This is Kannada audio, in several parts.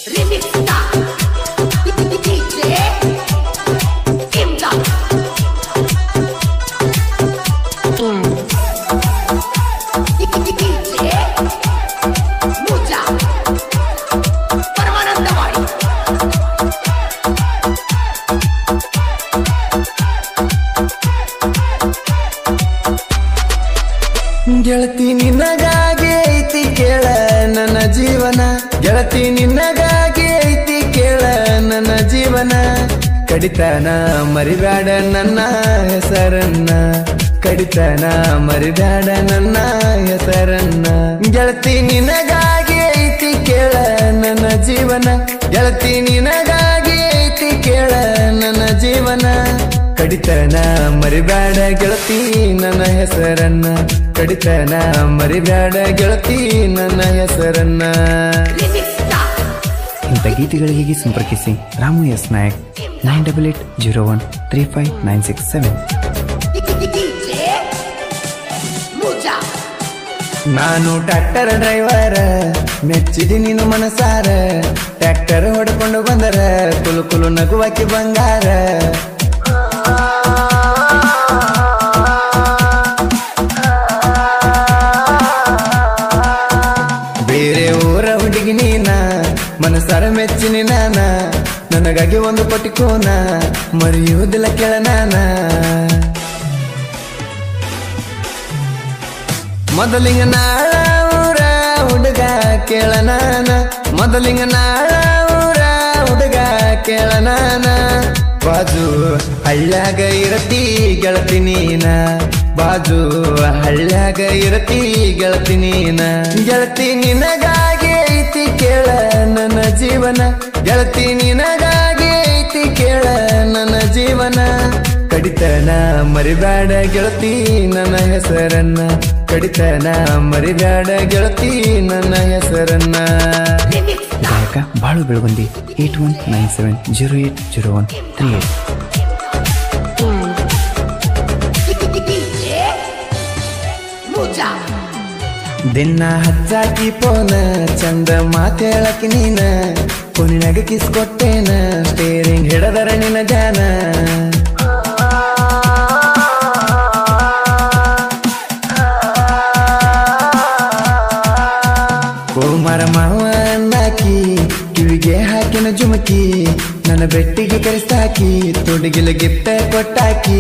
ಗೆಳತಿ ನಿನಗಾಗಿ ಐತಿ ಕೇಳ ನನ್ನ ಜೀವನ, ಗೆಳತಿ ನಿನಗಾಗಿ ಐತಿ ಕೇಳ ನನ್ನ ಜೀವನ. ಕಡಿತನ ಮರಿಬ್ಯಾಡ ನನ್ನ ಹೆಸರನ್ನ, ಕಡಿತನ ಮರಿಬ್ಯಾಡ ನನ್ನ ಹೆಸರನ್ನ. ಗೆಳತಿ ನಿನಗಾಗಿ ಐತಿ ಕೇಳ ನನ್ನ ಜೀವನ, ಗೆಳತಿ ನಿನಗಾಗಿ ಐತಿ ಕೇಳ ನನ್ನ ಜೀವನ. ಕಡಿತನ ಮರಿಬ್ಯಾಡ ಗೆಳತಿ ನನ್ನ ಹೆಸರನ್ನ, ಕಡಿತನ ಮರಿಬ್ಯಾಡ ಗೆಳತಿ ನನ್ನ ಹೆಸರನ್ನ. ಇಂಥ ಗೀತೆಗಳಿಗೆ ಸಂಪರ್ಕಿಸಿ ರಾಮು ಎಸ್ ನಾಯಕ್ 9880135967. ನಾನು ಟ್ರ್ಯಾಕ್ಟರ್ ಡ್ರೈವರ, ಮೆಚ್ಚಿದಿ ನೀನು ಮನಸಾರ. ಟ್ರ್ಯಾಕ್ಟರ್ ಹೊಡ್ಕೊಂಡು ಬಂದರ ಕುಲು ಕುಲು ನಗುವಾಕಿ ಬಂಗಾರ. ಬೇರೆ ಊರ ಹುಡುಗಿ ನೀನ, ಮನಸಾರ ಮೆಚ್ಚಿನಿ ನಾನ. ನನಗಾಗಿ ಒಂದು ಕೋಟಿ ಕೋನ, ಮರೆಯುವುದಿಲ್ಲ ಕೇಳ ನಾನ. ಮೊದಲಿಂಗ ನಾಳ ಊರ ಹುಡುಗ ಕೇಳ ನಾನ, ಮೊದಲಿಂಗ ನಾಳ ಊರ ಹುಡುಗ ಕೇಳ ನಾನ. ಬಾಜು ಹಳ್ಳ್ಯಾಗ ಇರತಿ ಗೆಳತಿ ನೀನ, ಬಾಜು ಹಳ್ಳ್ಯಾಗ ಇರತಿ ಗೆಳತಿ ನೀನ. ಗೆಳತಿ ನಿನಗಾಗಿ ಐತಿ ಕೇಳ ನನ್ನ ಜೀವನ, ಗೆಳತಿ ನಿನಗಾಗಿ ಐತಿ ಕೇಳ ನನ್ನ ಜೀವನ. ಕಡಿತನ ಮರಿಬ್ಯಾಡ ಗೆಳತಿ ನನ್ನ ಹೆಸರನ್ನ, ಕಡಿತನ ಮರಿಬ್ಯಾಡ ಗೆಳತಿ ನನ್ನ ಹೆಸರನ್ನ. ಗಾಯಕ ಬಾಳು ಬೆಳಗುಂದಿ 8197080138. ದಿನ ಹಚ್ಚಾಕಿ ಪೋನ, ಚಂದ ಮಾತೇಳಕಿ ನೀನ. ಕೊನಿನಾಗ ಕಿಸ್ ಕೊಟ್ಟೇನ, ಸ್ಟೇರಿಂಗ್ ಹಿಡದರ ನಿನ್ನ ಜಾನ. ಕುಮಾರ ಮಾವ ಅನ್ನಾಕಿ, ಕಿವಿಗೆ ಹಾಕಿನ ಜುಮಕಿ. ನನ್ನ ಬೆಟ್ಟಿಗೆ ಕರೆಸ್ತಾಕಿ, ತೊಡಗಿಲ ಗಿಫ್ಟ ಕೊಟ್ಟಾಕಿ.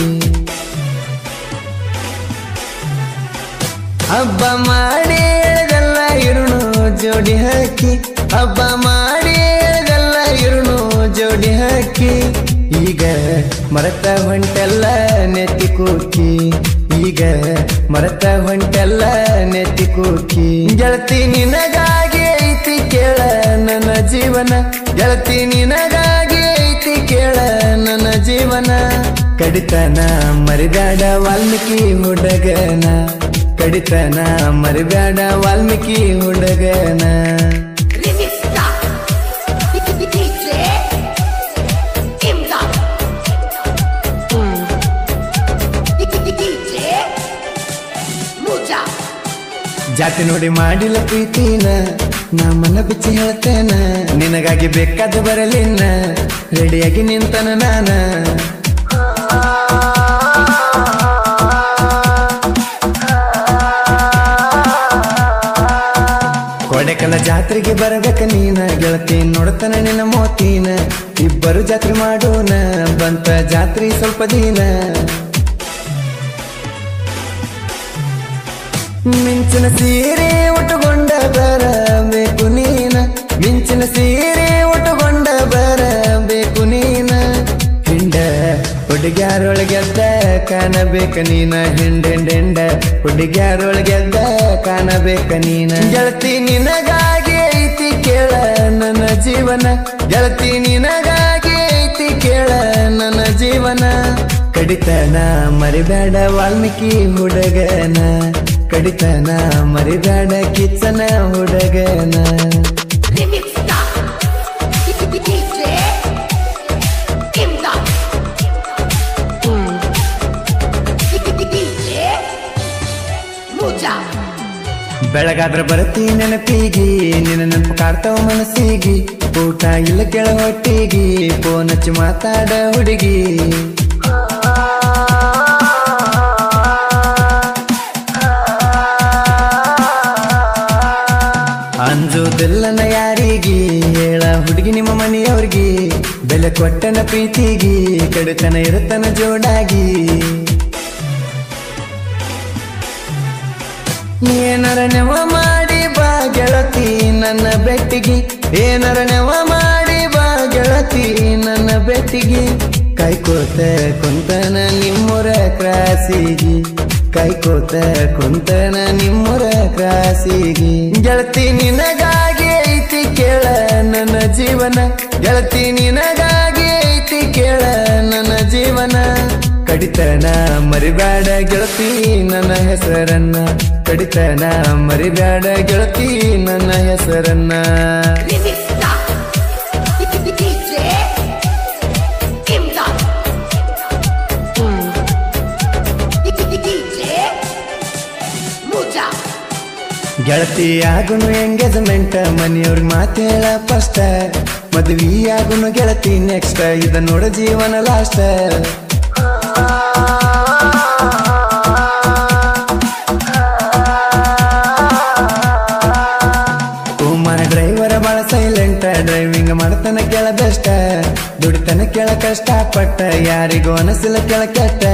ಹಬ್ಬ ಮಾಡಿ ಎಳೆದಲ್ಲ ಇರುಣು ಜೋಡಿ ಹಾಕಿ, ಹಬ್ಬ ಮಾಡಿ ಎಳೆದಲ್ಲ ಇರುಣು ಜೋಡಿ ಹಾಕಿ. ಈಗ ಮರತ ಹೊಂಟೆಲ್ಲ ನೆತ್ತಿ ಕೂಕಿ, ಈಗ ಮರತ ಹೊಂಟೆಲ್ಲ ನೆತ್ತಿ ಕೂಕಿ. ಗೆಳತಿ ನಿನಗಾಗಿ ಐತಿ ಕೇಳ ನನ್ನ ಜೀವನ, ಗೆಳತಿ ನಿನಗಾಗಿ ಐತಿ ಕೇಳ ನನ್ನ ಜೀವನ. ಕಡಿತನ ಮರಿಬ್ಯಾಡ ವಾಲ್ಮೀಕಿ ಹುಡುಗನ, ಕಡಿತನ ಮರಿಬ್ಯಾಡ ವಾಲ್ಮೀಕಿ ಹುಡುಗನ. ಜಾತಿ ನೋಡಿ ಮಾಡಿಲ್ಲ ಪ್ರೀತಿನ, ನಾ ಮನ ಬಿಚ್ಚಿ ಹೇಳ್ತೇನ. ನಿನಗಾಗಿ ಬೇಕಾದ ಬರಲಿನ್ನ, ರೆಡಿಯಾಗಿ ನಿಂತನ ನಾನ. ಕೊಡೆಕಲ ಜಾತ್ರೆಗೆ ಬರಬೇಕ ನೀನ, ಗೆಳತಿ ನೋಡ್ತಾನ ನಿನ್ನ ಮೋತಿನ. ಇಬ್ಬರು ಜಾತ್ರೆ ಮಾಡೋಣ, ಬಂತ ಜಾತ್ರೆ ಸ್ವಲ್ಪ ದಿನ. ಮಿಂಚಿನ ಸೀರೆ ಉಟ್ಟುಕೊಂಡ ಬರಬೇಕು ನೀನ, ಮಿಂಚಿನ ಸೀರೆ ಉಟ್ಟುಕೊಂಡ ಬರಬೇಕು ನೀನ. ಹಿಂಡ ಹುಡುಗ್ಯಾರೊಳಗೆದ್ದ ಕಾಣಬೇಕ ನೀನ, ಹಿಂಡೆಂಡೆಂಡ ಹುಡುಗ್ಯಾರೊಳಗೆದ್ದ ಕಾಣಬೇಕ ನೀನ. ಗೆಳತಿ ನಿನಗಾಗಿ ಐತಿ ಕೇಳ ನನ್ನ ಜೀವನ, ಗೆಳತಿ ನಿನಗಾಗಿ ಐತಿ ಕೇಳ ನನ್ನ ಜೀವನ. ಕಡಿತನ ಮರಿಬ್ಯಾಡ ವಾಲ್ಮೀಕಿ ಹುಡುಗನ, ಕಡಿತನ ಮರಿಬ್ಯಾಡ ಕಿಚ್ಚನ ಹುಡುಗನ. ಬೆಳಗಾದ್ರ ಬರತಿ ನೆನಪಿಗಿ ನಿನ್ನ ನೆನಪು ಕಾಡ್ತಾವ ಮನಸ್ಸಿಗಿ ಊಟ ಇಲ್ಲ ಕೆಳ ಹೊಟ್ಟಿಗಿ ಫೋನ್ ಹಚ್ಚಿ ಮಾತಾಡ ಹುಡುಗಿ ಅಂಜುದಿಲ್ಲನ ಯಾರಿಗಿ ಹೇಳ ಹುಡುಗಿ ನಿಮ್ಮ ಮನೆಯವ್ರಿಗಿ ಬೆಲೆ ಕೊಟ್ಟನ ಪ್ರೀತಿಗಿ ಕಡಿತನ ಇರುತ್ತನ ಜೋಡಾಗಿ ಏನರ ನೆವ ಮಾಡಿ ಬಾ ಗೆಳತಿ ನನ್ನ ಬೆಟ್ಟಿಗಿ ಏನರ ನೆವ ಮಾಡಿ ಬಾ ಗೆಳತಿ ನನ್ನ ಬೆಟ್ಟಿಗಿ ಕಾಯ್ಕೋತ ಕುಂತನ ನಿಮ್ಮೂರ ಕ್ರಾಸಿಗಿ ಕಾಯ್ಕೋತ ಕುಂತನ ನಿಮ್ಮೂರ ಕ್ರಾಸಿಗಿ ಗೆಳತಿ ನಿನಗಾಗಿ ಐತಿ ಕೇಳ ನನ್ನ ಜೀವನ ಗೆಳತಿ ನಿನಗಾಗಿ ಐತಿ ಕೇಳ ನನ್ನ ಜೀವನ ಕಡಿತನ ಮರಿಬೇಡ ಗೆಳತಿ ನನ್ನ ಹೆಸರನ್ನ ಕಡಿತನ ಮರಿಬೇಡ ಗೆಳತಿ ನನ್ನ ಹೆಸರನ್ನ ಗೆಳತಿ ಆಗುನು ಎಂಗೇಜ್ಮೆಂಟ್ ಮನೆಯವ್ರಿಗೆ ಮಾತೇಳ ಫಸ್ಟ್ ಮದ್ವಿ ಆಗುನು ಗೆಳತಿ ನೆಕ್ಸ್ಟ್ ಇದ ನೋಡ ಜೀವನ ಲಾಸ್ಟ್ ಕುಮಾರ ಡ್ರೈವರ್ ಬಾಳ ಸೈಲೆಂಟ್ ಡ್ರೈವಿಂಗ್ ಮಾಡ್ತಾನ ಕೆಳ ಬೆಸ್ಟ್ ದುಡಿತನ ಕೆಳ ಕಷ್ಟಪಟ್ಟ ಯಾರಿಗೂ ಅನಸಿಲ್ಲ ಕೆಳ ಕೆಟ್ಟ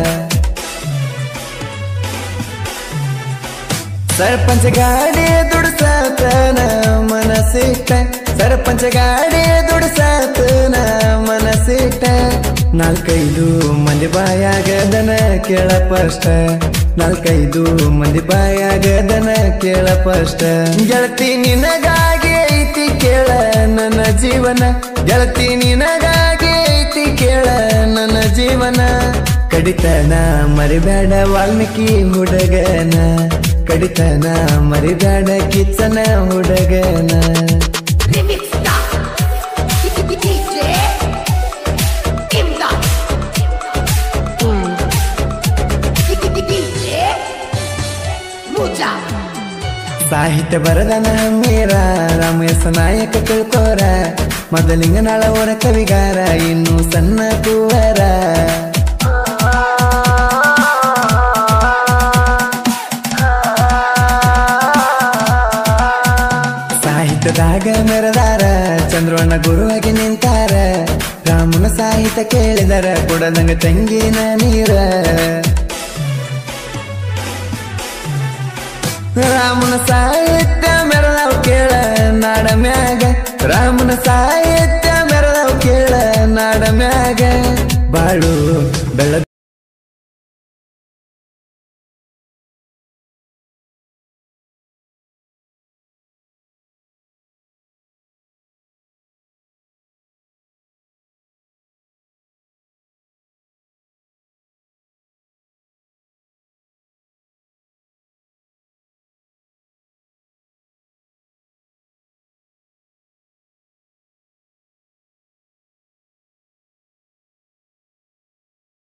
सरपंच गाडी दुडसातन मनसिट सरपंच गाडी दुडसातन मनसिट नाल्कैदु मंदी बायागदन केಳ ಫಸ್ಟ್ ನಾಲ್ಕೈದು ಮಂದಿ ಬಾಯಾಗದನ ಕೇಳ ಫಸ್ಟ್ ಗೆಳತಿ ನಿನಗಾಗಿ ಐತಿ ಕೇಳ ನನ್ನ ಜೀವನ ಗೆಳತಿ ನಿನಗಾಗಿ ಐತಿ ಕೇಳ ನನ್ನ ಜೀವನ ಕಡಿತನ ಮರಿಬೇಡ ವಾಲ್ಮೀಕಿ ಹುಡುಗನ ಕಡಿತನ ಮರಿಬೇಡ ಕಿಚ್ಚನ ಹುಡುಗನ ಸಾಹಿತ್ಯ ಬರದನ ಹಮ್ಮೀರ ರಾಮೇಶ ನಾಯಕ ತಿಳ್ಕೋರ ಮೊದಲಿಂಗನಾಳ ಓರ ಕವಿಗಾರ ಇನ್ನು ಸಣ್ಣ ಕುವರ ಸಾಹಿತ್ಯದಾಗ ಮೆರದಾರ ಚಂದ್ರವಣ್ಣ ಗುರುವಾಗಿ ನಿಂತಾರ ರಾಮನ ಸಾಹಿತ್ಯ ಕೇಳಿದರ ಕೊಡದಂಗ ತಂಗಿನ ನೀರ ರಾಮನ ಸಾಹಿತ್ಯ ಮೆರದಾವ್ ಕೇಳ ನಾಡ ಮ್ಯಾಗ ರಾಮನ ಸಾಹಿತ್ಯ ಮೆರದಾವ್ ಕೇಳ ನಾಡ ಮ್ಯಾಗ ಬಾಳು